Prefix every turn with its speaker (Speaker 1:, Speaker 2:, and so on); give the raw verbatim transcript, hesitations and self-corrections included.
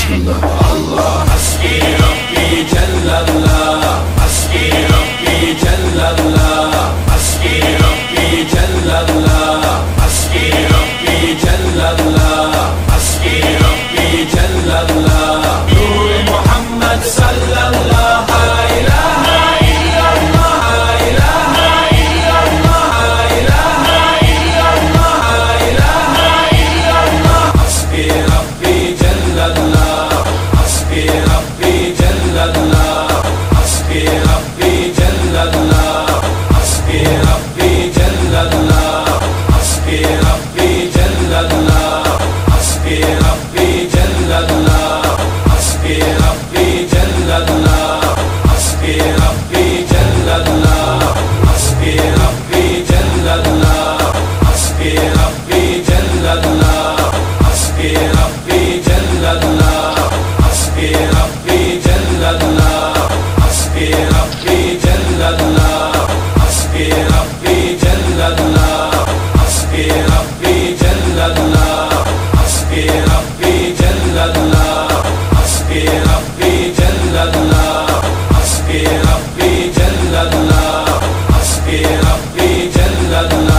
Speaker 1: Bismillah. Allah hasbi Rabbi Jallallah, hasbi Rabbi Jallallah, hasbi Rabbi Jallallah, hasbi Rabbi Jallallah, hasbi Rabbi Jallallah. Nur Muhammad sallallahu la ilaha illallah, la ilaha illallah, la ilaha illallah, la ilaha illallah. Hasbi Rabbi Jallallah, hasbi Rabbi Jallallah, hasbi Rabbi Jallallah, hasbi Rabbi Jallallah, hasbi Rabbi Jallallah, hasbi Rabbi Jallallah, hasbi Rabbi Jallallah, hasbi Rabbi Jallallah, hasbi Rabbi Jallallah, hasbi Rabbi Jallallah, hasbi Rabbi Jallallah, hasbi Rabbi Jallallah, hasbi Rabbi Jallallah, hasbi Rabbi Jallallah, hasbi Rabbi Jallallah, hasbi Rabbi Jallallah, hasbi Rabbi Jallallah, hasbi Rabbi Jallallah, hasbi Rabbi Jallallah.